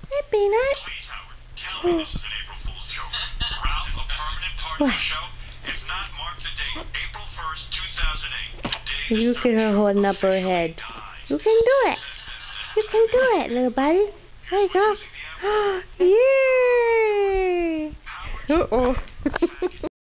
Hey, Peanut. Please, Howard, tell me this is an April Fool's joke. Ralph, a permanent part of the show? If not, mark the date. April 1st, 2008. The day the Look at her holding up her head. You can do it. You can do it, little buddy. There you go. Yay! Uh-oh.